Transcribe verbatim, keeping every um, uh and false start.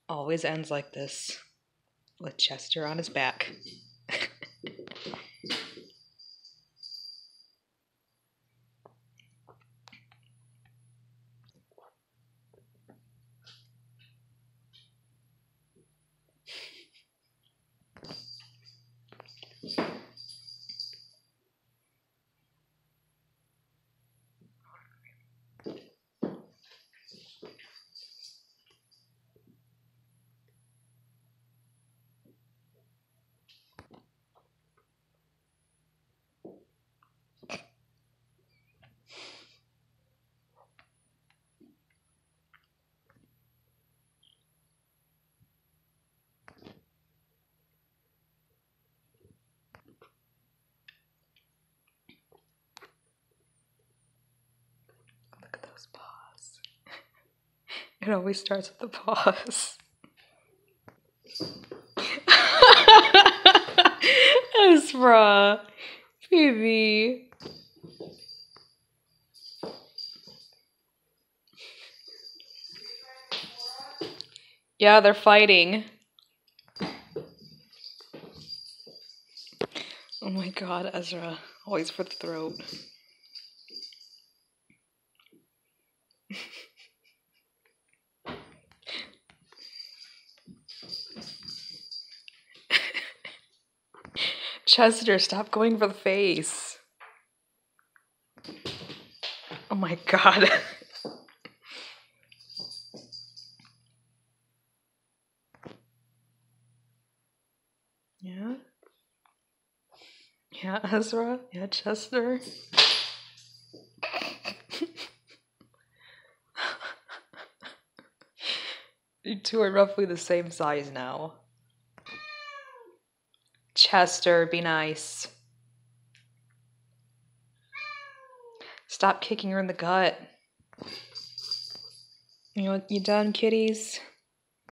always ends like this, with Chester on his back. Look at those paws. It always starts with the paws. Ezra, baby. Yeah, they're fighting. Oh my god, Ezra. Always for the throat. Chester, stop going for the face. Oh my god. Yeah? Yeah, Ezra? Yeah, Chester? You two are roughly the same size now. Chester, be nice. Stop kicking her in the gut. You know, you done, kitties?